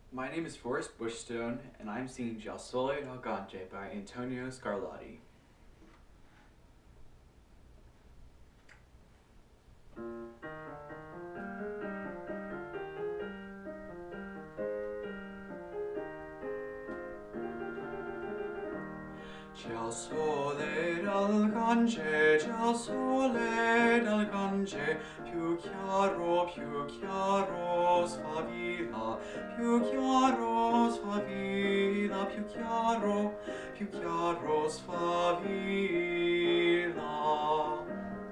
My name is Forrest Bushstone, and I'm singing Già Sole Elegante by Antonio Scarlatti. Già sole dal Gange, già sole dal Gange, più chiaro sfavilla, più chiaro sfavilla, più chiaro sfavilla.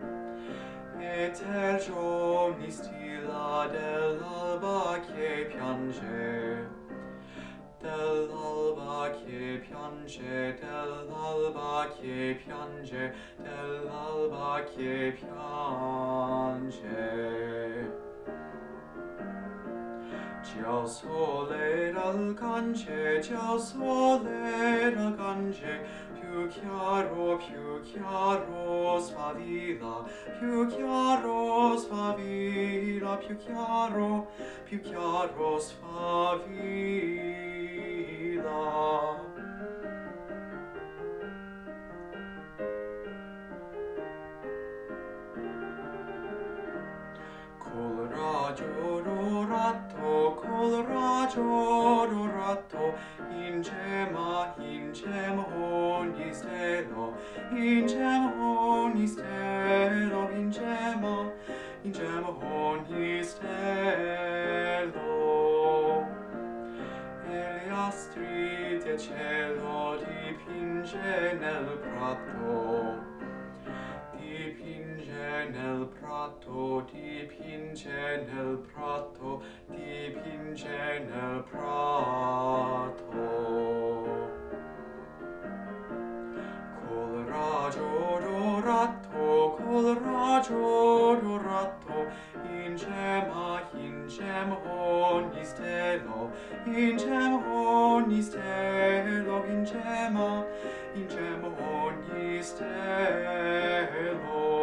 E giorni stilla dell'alba che piange, dell'alba che piange, dell'alba che piange, dell'alba che piange. Già sole dal Gange, già sole dal Gange, più chiaro sfavilla, più chiaro sfavilla, più chiaro sfavilla. Col raggio dorato, ingem ogni stelo, ingem ogni stelo. E gli astri del cielo dipinge nel prato, dipinge nel prato, dipinge nel prato, dipinge nel prato. Col raggio dorato, ingem ogni stelo, ingem ogni stelo, ingem ogni stelo.